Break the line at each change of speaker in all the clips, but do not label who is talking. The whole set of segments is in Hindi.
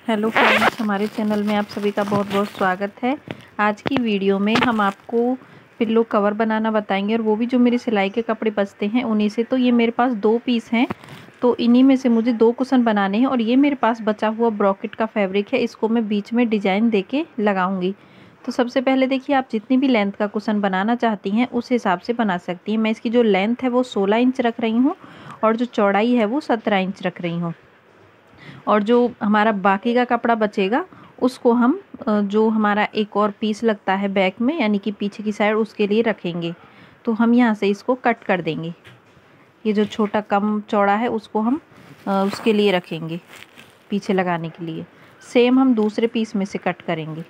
हेलो फ्रेंड्स, हमारे चैनल में आप सभी का बहुत बहुत स्वागत है। आज की वीडियो में हम आपको पिल्लो कवर बनाना बताएंगे, और वो भी जो मेरे सिलाई के कपड़े बचते हैं उन्हीं से। तो ये मेरे पास 2 पीस हैं, तो इन्हीं में से मुझे 2 कुशन बनाने हैं। और ये मेरे पास बचा हुआ ब्रॉकेट का फैब्रिक है, इसको मैं बीच में डिजाइन देके लगाऊंगी। तो सबसे पहले देखिए, आप जितनी भी लेंथ का कुशन बनाना चाहती हैं उस हिसाब से बना सकती हैं। मैं इसकी जो लेंथ है वो 16 इंच रख रही हूँ, और जो चौड़ाई है वो 17 इंच रख रही हूँ। और जो हमारा बाकी का कपड़ा बचेगा उसको हम जो हमारा एक और पीस लगता है बैक में, यानी कि पीछे की साइड, उसके लिए रखेंगे। तो हम यहाँ से इसको कट कर देंगे। ये जो छोटा कम चौड़ा है उसको हम उसके लिए रखेंगे, पीछे लगाने के लिए। सेम हम दूसरे पीस में से कट करेंगे।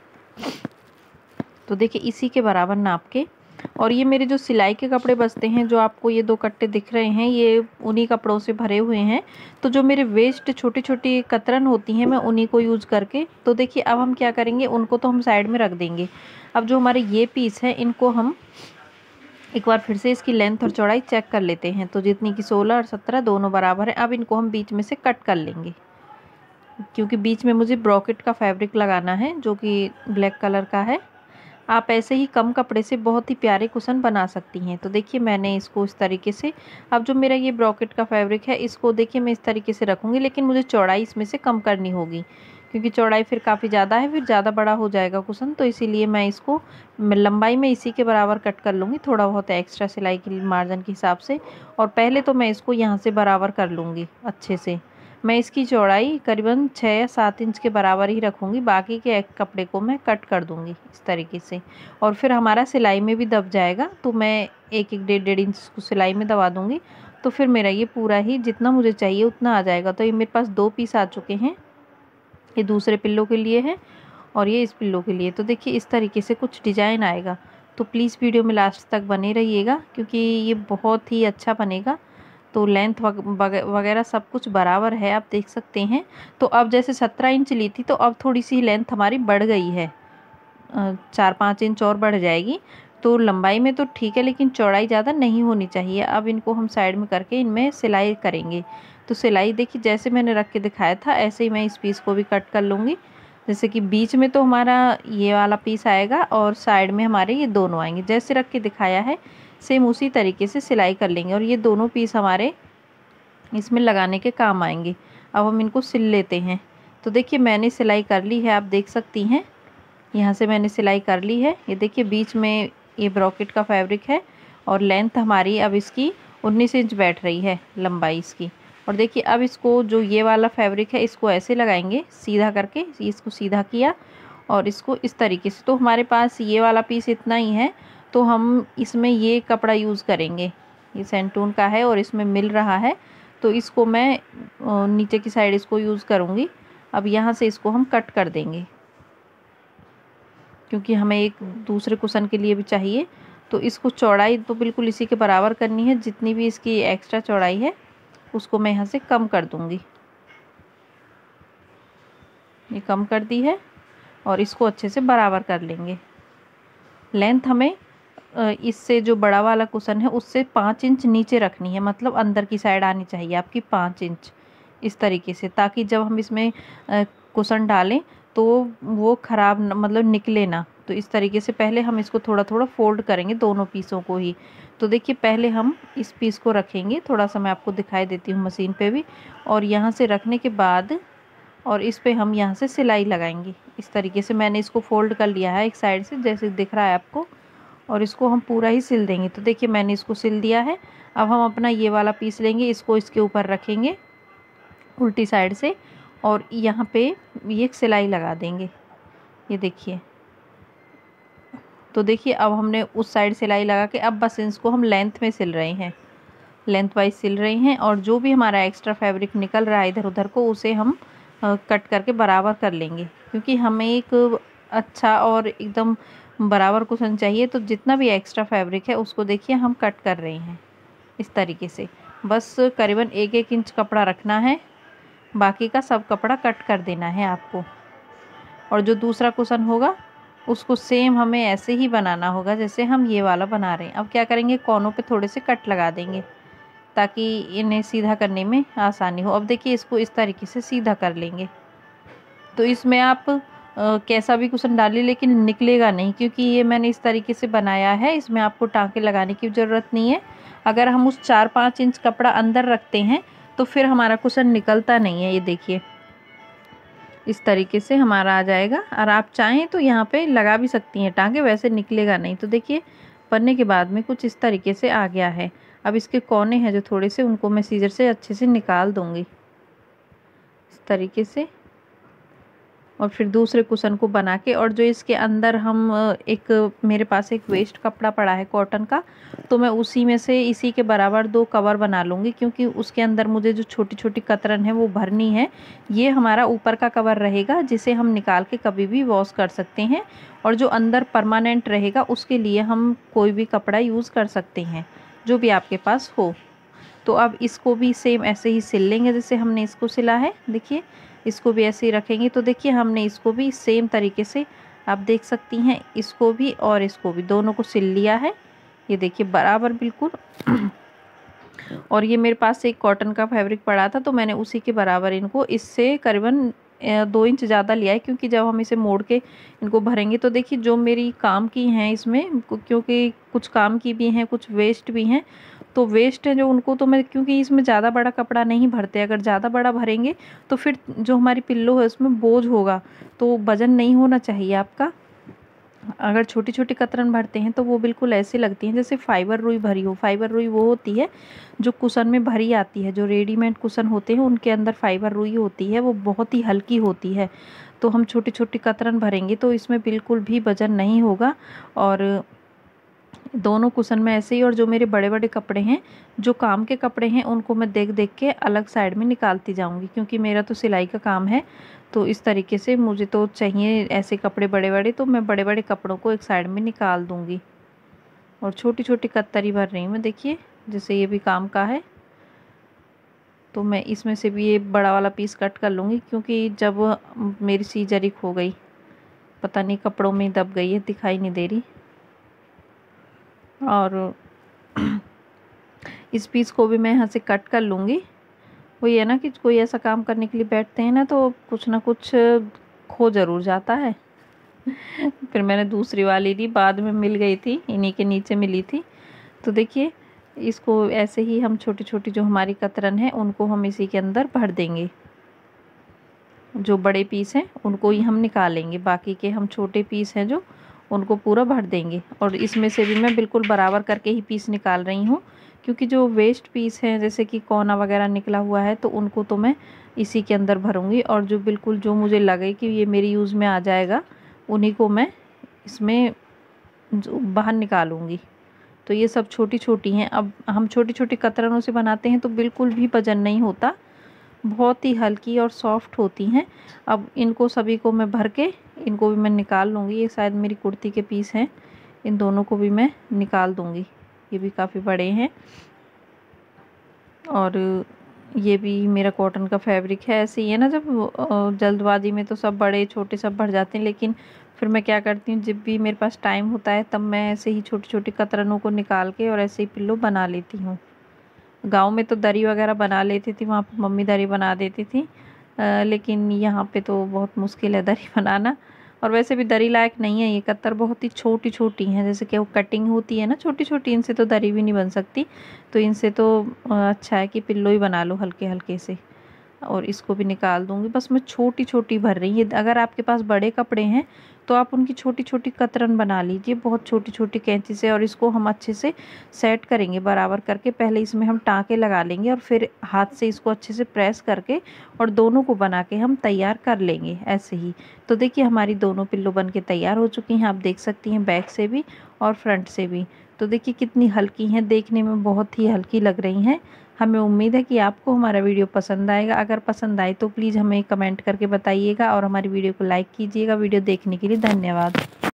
तो देखिए, इसी के बराबर नाप के। और ये मेरे जो सिलाई के कपड़े बचते हैं, जो आपको ये 2 कट्टे दिख रहे हैं, ये उन्हीं कपड़ों से भरे हुए हैं। तो जो मेरे वेस्ट छोटी छोटी कतरन होती हैं, मैं उन्हीं को यूज़ करके, तो देखिए अब हम क्या करेंगे, उनको तो हम साइड में रख देंगे। अब जो हमारे ये पीस है, इनको हम एक बार फिर से इसकी लेंथ और चौड़ाई चेक कर लेते हैं। तो जितनी की 16 और 17 दोनों बराबर है। अब इनको हम बीच में से कट कर लेंगे, क्योंकि बीच में मुझे ब्रॉकेट का फैब्रिक लगाना है जो कि ब्लैक कलर का है। आप ऐसे ही कम कपड़े से बहुत ही प्यारे कुशन बना सकती हैं। तो देखिए, मैंने इसको इस तरीके से, अब जो मेरा ये ब्रॉकेट का फैब्रिक है, इसको देखिए मैं इस तरीके से रखूँगी, लेकिन मुझे चौड़ाई इसमें से कम करनी होगी, क्योंकि चौड़ाई फिर काफ़ी ज़्यादा है, फिर ज़्यादा बड़ा हो जाएगा कुशन। तो इसीलिए मैं इसको लंबाई में इसी के बराबर कट कर लूँगी, थोड़ा बहुत एक्स्ट्रा सिलाई के मार्जिन के हिसाब से। और पहले तो मैं इसको यहाँ से बराबर कर लूँगी अच्छे से। मैं इसकी चौड़ाई करीबन 6 या 7 इंच के बराबर ही रखूँगी, बाकी के एक कपड़े को मैं कट कर दूँगी इस तरीके से। और फिर हमारा सिलाई में भी दब जाएगा, तो मैं 1-1 1.5 इंच को सिलाई में दबा दूँगी। तो फिर मेरा ये पूरा ही जितना मुझे चाहिए उतना आ जाएगा। तो ये मेरे पास 2 पीस आ चुके हैं, ये दूसरे पिल्लो के लिए है और ये इस पिल्लो के लिए। तो देखिए, इस तरीके से कुछ डिजाइन आएगा। तो प्लीज़ वीडियो में लास्ट तक बने रहिएगा, क्योंकि ये बहुत ही अच्छा बनेगा। तो लेंथ वगैरह सब कुछ बराबर है, आप देख सकते हैं। तो अब जैसे 17 इंच ली थी, तो अब थोड़ी सी लेंथ हमारी बढ़ गई है, 4-5 इंच और बढ़ जाएगी। तो लंबाई में तो ठीक है, लेकिन चौड़ाई ज़्यादा नहीं होनी चाहिए। अब इनको हम साइड में करके इनमें सिलाई करेंगे। तो सिलाई देखिए, जैसे मैंने रख के दिखाया था ऐसे ही मैं इस पीस को भी कट कर लूँगी। जैसे कि बीच में तो हमारा ये वाला पीस आएगा और साइड में हमारे ये दोनों आएंगे, जैसे रख के दिखाया है सेम उसी तरीके से सिलाई कर लेंगे। और ये दोनों पीस हमारे इसमें लगाने के काम आएंगे। अब हम इनको सिल लेते हैं। तो देखिए, मैंने सिलाई कर ली है, आप देख सकती हैं। यहाँ से मैंने सिलाई कर ली है। ये देखिए, बीच में ये ब्रॉकेट का फैब्रिक है, और लेंथ हमारी अब इसकी 19 इंच बैठ रही है, लंबाई इसकी। और देखिए, अब इसको जो ये वाला फैब्रिक है, इसको ऐसे लगाएंगे सीधा करके, इसको सीधा किया और इसको इस तरीके से। तो हमारे पास ये वाला पीस इतना ही है, तो हम इसमें ये कपड़ा यूज़ करेंगे। ये सेंटून का है और इसमें मिल रहा है, तो इसको मैं नीचे की साइड इसको यूज़ करूँगी। अब यहाँ से इसको हम कट कर देंगे, क्योंकि हमें एक दूसरे कुशन के लिए भी चाहिए। तो इसको चौड़ाई तो बिल्कुल इसी के बराबर करनी है, जितनी भी इसकी एक्स्ट्रा चौड़ाई है उसको मैं यहाँ से कम कर दूँगी। ये कम कर दी है, और इसको अच्छे से बराबर कर लेंगे। लेंथ हमें इससे जो बड़ा वाला कुशन है उससे 5 इंच नीचे रखनी है, मतलब अंदर की साइड आनी चाहिए आपकी 5 इंच, इस तरीके से, ताकि जब हम इसमें कुशन डालें तो वो ख़राब मतलब निकले ना। तो इस तरीके से पहले हम इसको थोड़ा थोड़ा फोल्ड करेंगे, दोनों पीसों को ही। तो देखिए, पहले हम इस पीस को रखेंगे, थोड़ा सा मैं आपको दिखाई देती हूँ मशीन पे भी। और यहाँ से रखने के बाद, और इस पे हम यहाँ से सिलाई लगाएंगे। इस तरीके से मैंने इसको फोल्ड कर लिया है एक साइड से, जैसे दिख रहा है आपको। और इसको हम पूरा ही सिल देंगे। तो देखिए, मैंने इसको सिल दिया है। अब हम अपना ये वाला पीस लेंगे, इसको इसके ऊपर रखेंगे उल्टी साइड से, और यहाँ पे ये एक सिलाई लगा देंगे। ये देखिए, तो देखिए, अब हमने उस साइड सिलाई लगा के अब बस इसको हम लेंथ में सिल रहे हैं, लेंथ वाइज सिल रहे हैं। और जो भी हमारा एक्स्ट्रा फैब्रिक निकल रहा है इधर उधर को, उसे हम कट करके बराबर कर लेंगे, क्योंकि हमें एक अच्छा और एकदम बराबर कुशन चाहिए। तो जितना भी एक्स्ट्रा फैब्रिक है उसको देखिए हम कट कर रहे हैं इस तरीके से। बस करीबन 1-1 इंच कपड़ा रखना है, बाकी का सब कपड़ा कट कर देना है आपको। और जो दूसरा कुशन होगा उसको सेम हमें ऐसे ही बनाना होगा जैसे हम ये वाला बना रहे हैं। अब क्या करेंगे, कोनों पे थोड़े से कट लगा देंगे, ताकि इन्हें सीधा करने में आसानी हो। अब देखिए, इसको इस तरीके से सीधा कर लेंगे। तो इसमें आप कैसा भी कुशन डालिए लेकिन निकलेगा नहीं, क्योंकि ये मैंने इस तरीके से बनाया है। इसमें आपको टाँके लगाने की ज़रूरत नहीं है। अगर हम उस 4-5 इंच कपड़ा अंदर रखते हैं तो फिर हमारा कुशन निकलता नहीं है। ये देखिए इस तरीके से हमारा आ जाएगा, और आप चाहें तो यहाँ पे लगा भी सकती हैं टाँके, वैसे निकलेगा नहीं। तो देखिए बनने के बाद में कुछ इस तरीके से आ गया है। अब इसके कोने हैं जो थोड़े से, उनको मैं सीजर से अच्छे से निकाल दूँगी इस तरीके से, और फिर दूसरे कुशन को बना के, और जो इसके अंदर हम मेरे पास एक वेस्ट कपड़ा पड़ा है कॉटन का, तो मैं उसी में से इसी के बराबर 2 कवर बना लूँगी, क्योंकि उसके अंदर मुझे जो छोटी छोटी कतरन है वो भरनी है। ये हमारा ऊपर का कवर रहेगा, जिसे हम निकाल के कभी भी वॉश कर सकते हैं, और जो अंदर परमानेंट रहेगा उसके लिए हम कोई भी कपड़ा यूज़ कर सकते हैं जो भी आपके पास हो। तो अब इसको भी सेम ऐसे ही सिल लेंगे जैसे हमने इसको सिला है। देखिए इसको भी ऐसे ही रखेंगे। तो देखिए हमने इसको भी सेम तरीके से, आप देख सकती हैं, इसको भी और इसको भी, दोनों को सिल लिया है। ये देखिए बराबर बिल्कुल। और ये मेरे पास एक कॉटन का फैब्रिक पड़ा था, तो मैंने उसी के बराबर इनको, इससे करीबन 2 इंच ज़्यादा लिया है, क्योंकि जब हम इसे मोड़ के इनको भरेंगे तो देखिए जो मेरी काम की हैं इसमें, क्योंकि कुछ काम की भी हैं कुछ वेस्ट भी हैं, तो वेस्ट है जो उनको तो मैं, क्योंकि इसमें ज़्यादा बड़ा कपड़ा नहीं भरते, अगर ज़्यादा बड़ा भरेंगे तो फिर जो हमारी पिल्लो है उसमें बोझ होगा, तो वज़न नहीं होना चाहिए आपका। अगर छोटी छोटी कतरन भरते हैं तो वो बिल्कुल ऐसे लगती हैं जैसे फाइबर रुई भरी हो। फाइबर रुई वो होती है जो कुशन में भरी आती है, जो रेडीमेड कुशन होते हैं उनके अंदर फाइबर रुई होती है, वो बहुत ही हल्की होती है। तो हम छोटी छोटी कतरन भरेंगे तो इसमें बिल्कुल भी वज़न नहीं होगा। और दोनों कुशन में ऐसे ही, और जो मेरे बड़े बड़े कपड़े हैं, जो काम के कपड़े हैं, उनको मैं देख देख के अलग साइड में निकालती जाऊंगी, क्योंकि मेरा तो सिलाई का काम है। तो इस तरीके से मुझे तो चाहिए ऐसे कपड़े बड़े बड़े, तो मैं बड़े बड़े कपड़ों को एक साइड में निकाल दूंगी। और छोटी छोटी कतरी भर रही हूँ मैं। देखिए जैसे ये भी काम का है, तो मैं इसमें से भी ये बड़ा वाला पीस कट कर लूँगी, क्योंकि जब मेरी सीजरी खो गई, पता नहीं कपड़ों में दब गई है, दिखाई नहीं दे रही। और इस पीस को भी मैं यहाँ से कट कर लूँगी। वो ये ना कि कोई ऐसा काम करने के लिए बैठते हैं ना, तो कुछ ना कुछ खो ज़रूर जाता है। फिर मैंने दूसरी वाली ली, बाद में मिल गई थी, इन्हीं के नीचे मिली थी। तो देखिए इसको ऐसे ही हम छोटी छोटी जो हमारी कतरन है उनको हम इसी के अंदर भर देंगे। जो बड़े पीस हैं उनको ही हम निकालेंगे, बाकी के हम छोटे पीस हैं जो उनको पूरा भर देंगे। और इसमें से भी मैं बिल्कुल बराबर करके ही पीस निकाल रही हूँ, क्योंकि जो वेस्ट पीस हैं जैसे कि कोना वगैरह निकला हुआ है, तो उनको तो मैं इसी के अंदर भरूँगी, और जो बिल्कुल जो मुझे लगे कि ये मेरी यूज़ में आ जाएगा उन्हीं को मैं इसमें बाहर निकालूँगी। तो ये सब छोटी छोटी हैं। अब हम छोटी छोटी कतरनों से बनाते हैं तो बिल्कुल भी वजन नहीं होता, बहुत ही हल्की और सॉफ्ट होती हैं। अब इनको सभी को मैं भर के, इनको भी मैं निकाल लूँगी। ये शायद मेरी कुर्ती के पीस हैं, इन दोनों को भी मैं निकाल दूँगी। ये भी काफ़ी बड़े हैं, और ये भी मेरा कॉटन का फैब्रिक है। ऐसे ही है ना, जब जल्दबाजी में तो सब बड़े छोटे सब भर जाते हैं, लेकिन फिर मैं क्या करती हूँ, जब भी मेरे पास टाइम होता है तब मैं ऐसे ही छोटी छोटी कतरनों को निकाल के और ऐसे ही पिल्लो बना लेती हूँ। गांव में तो दरी वगैरह बना लेती थी, वहाँ पर मम्मी दरी बना देती थी, लेकिन यहाँ पे तो बहुत मुश्किल है दरी बनाना। और वैसे भी दरी लायक नहीं है ये कत्तर, बहुत ही छोटी छोटी हैं, जैसे कि वो कटिंग होती है ना छोटी छोटी, इनसे तो दरी भी नहीं बन सकती। तो इनसे तो अच्छा है कि पिल्लो ही बना लो हल्के हल्के से। और इसको भी निकाल दूंगी। बस मैं छोटी छोटी भर रही है। अगर आपके पास बड़े कपड़े हैं तो आप उनकी छोटी छोटी कतरन बना लीजिए, बहुत छोटी छोटी कैंची से। और इसको हम अच्छे से सेट करेंगे बराबर करके। पहले इसमें हम टाँके लगा लेंगे, और फिर हाथ से इसको अच्छे से प्रेस करके और दोनों को बना के हम तैयार कर लेंगे ऐसे ही। तो देखिए हमारी दोनों पिल्लो बन के तैयार हो चुकी हैं, आप देख सकती हैं, बैक से भी और फ्रंट से भी। तो देखिए कितनी हल्की हैं, देखने में बहुत ही हल्की लग रही हैं। हमें उम्मीद है कि आपको हमारा वीडियो पसंद आएगा। अगर पसंद आए तो प्लीज़ हमें कमेंट करके बताइएगा, और हमारी वीडियो को लाइक कीजिएगा। वीडियो देखने के लिए धन्यवाद।